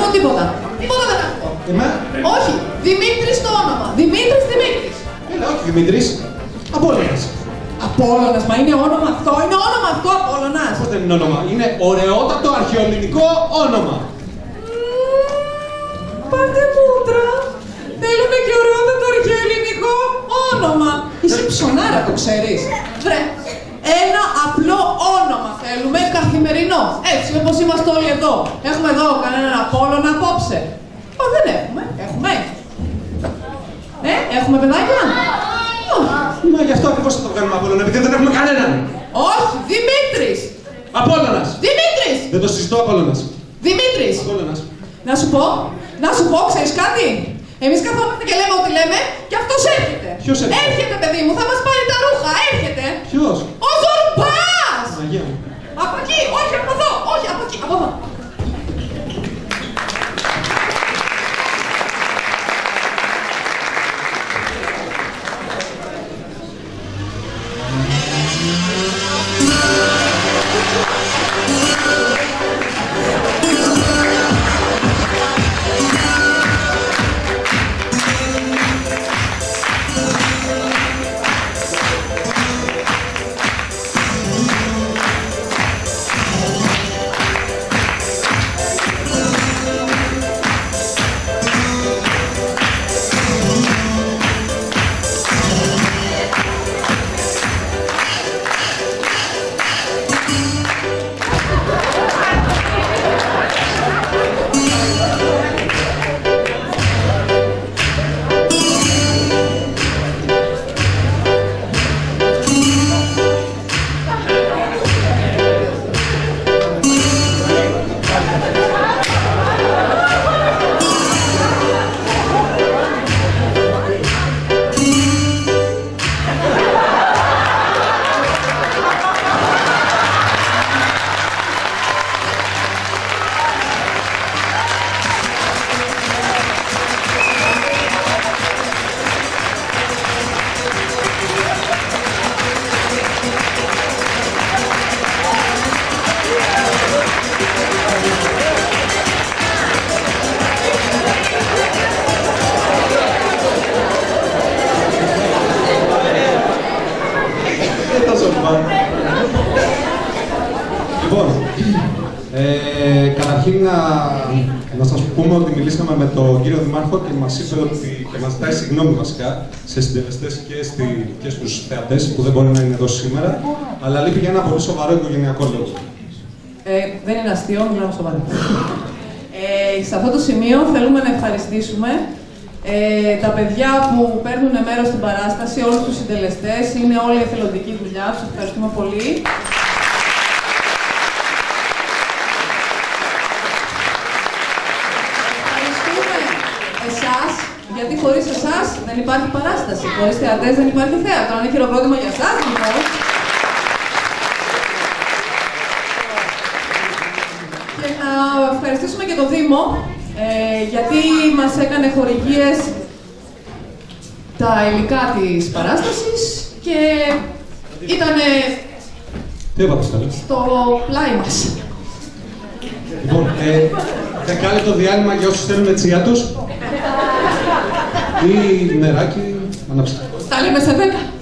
τίποτα. Τίποτα δεν έχω. Όχι. Δημήτρης το όνομα. Δημήτρης. Έλα, όχι Δημήτρης. Απόλλωνας. Απόλλωνας, μα είναι όνομα αυτό. Είναι όνομα αυτό, Απόλλωνας. Πώς δεν είναι όνομα. Είναι ωραιότατο αρχαιοελληνικό όνομα. Πάρτε μούτρα. Θέλουμε και ωραιότατο αρχαιοελληνικό όνομα. Είσαι ψωνάρα, το ξέρεις. Βρε. Ένα απλό όνομα θέλουμε, καθημερινό. Έτσι, όπως είμαστε όλοι εδώ. Έχουμε εδώ κανέναν Απόλλωνα απόψε. Δεν έχουμε. Έχουμε. Έχουμε παιδάκια. Μα γι' αυτό ακριβώς θα το κάνουμε Απόλλωνα, επειδή δεν έχουμε κανέναν. Όχι, Δημήτρης. Απόλλωνας. Δημήτρης. Δεν το συζητώ, Απόλλωνας. Δημήτρης. Απόλλωνας. Να σου πω, ξέρεις κάτι. Εμείς καθόμαστε και λέμε ό,τι λέμε και αυτός έρχεται. Ποιος έρχεται? Έρχεται, παιδί μου, θα μας πάρει τα ρούχα, έρχεται. Ποιος? Ο Ζορμπάς! Παναγία μου. Από εκεί, όχι από εδώ, όχι από εκεί, από εδώ. Λοιπόν, καταρχήν να σας πούμε ότι μιλήσαμε με τον κύριο Δημάρχο και μας είπε ότι και μας ζητάει συγγνώμη βασικά σε συντελεστές και στους θεατές που δεν μπορεί να είναι εδώ σήμερα, αλλά λείπει για ένα πολύ σοβαρό οικογενειακό λόγο. Δεν είναι αστείο, μιλάμε σοβαρά. Σε αυτό το σημείο θέλουμε να ευχαριστήσουμε τα παιδιά που παίρνουν μέρος στην παράσταση, όλους τους συντελεστές, είναι όλη εθελοντική δουλειά, τους ευχαριστούμε πολύ. Ευχαριστούμε εσάς, γιατί χωρίς εσάς δεν υπάρχει παράσταση, χωρίς θεατές δεν υπάρχει θέατρο. Αν είναι χειροκρότημα για εσάς, λοιπόν. Και να ευχαριστήσουμε και το Δήμο, γιατί μας έκανε χορηγίες τα υλικά της παράστασης και ήτανε στο πλάι μας. Λοιπόν, δεκάλεπτο διάλειμμα για όσους θέλουν τσιάτος ή νεράκι, ανάψτε. Τα λέμε σε 10.